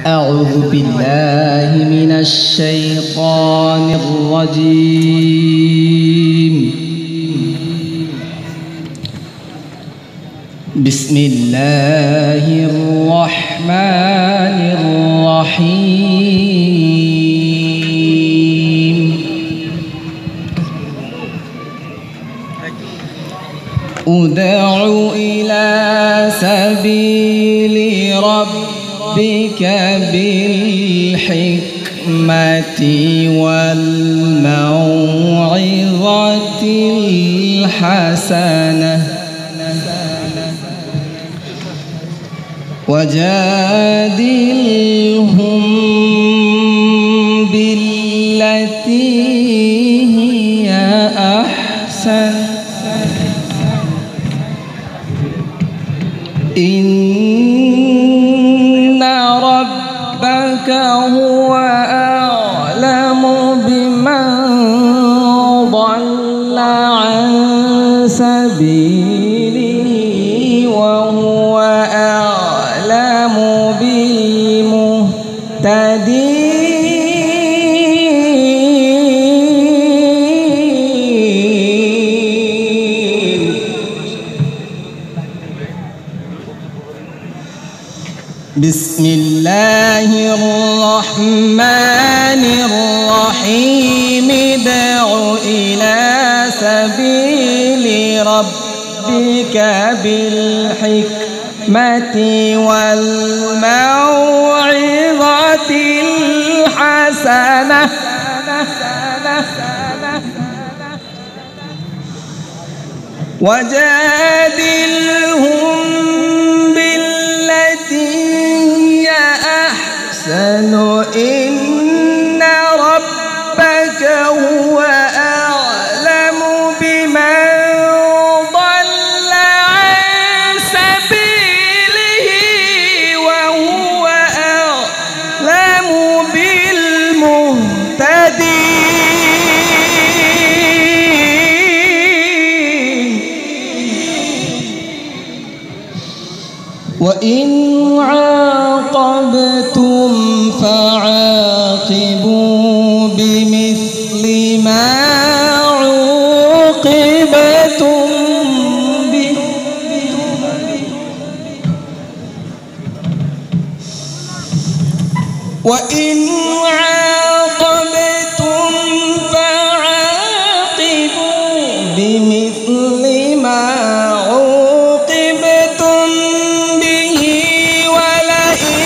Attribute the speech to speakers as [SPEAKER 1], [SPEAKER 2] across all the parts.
[SPEAKER 1] أعوذ بالله من الشيطان الرجيم. بسم الله الرحمن الرحيم. ادع إلى سبيل ربك بالحكمة والموعظة الحسنة وجادلهم بالتي هي أحسن إن ربك هو أعلم بمن ضل عن سبيله وهو أعلم بالمهتدين. بسم الله الرحمن الرحيم. ادع إلى سبيل ربك بالحكمة والموعظة الحسنة وجادلهم إن ربك هو أعلم بمن ضل عن سبيله وهو أعلم بالمهتدين. وإن عاقبتم فعاقبوا بمثل ما عوقبتم به وإن عاقبتم فعاقبوا بمثل ما عوقبتم به ولئن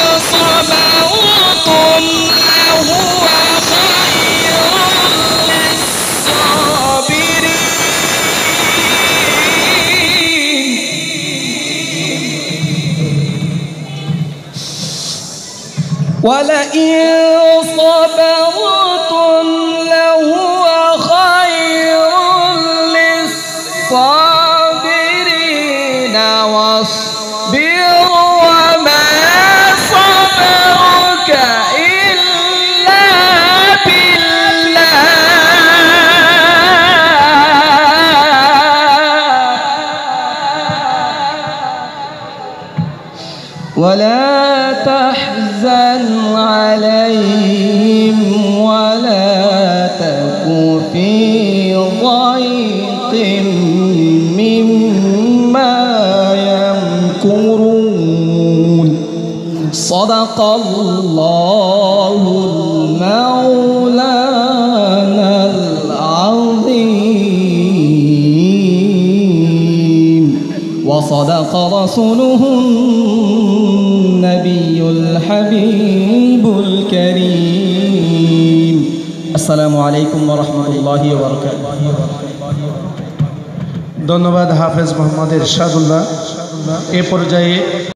[SPEAKER 1] صبرتم لهو خير للصابرين. ولئن صبرتم لهو خير للصابرين. واصبر وما صبرك إلا بالله ولا تحزن عليهم ولا تك في ضيق مما يمكرون. صدق الله المولانا العظيم وصدق رسوله النبي الحبيب الكريم. السلام عليكم ورحمة الله وبركاته.
[SPEAKER 2] ধন্যবাদ হাফেজ মোহাম্মদ ইরশাদুল্লাহ। এ পর্যায়ে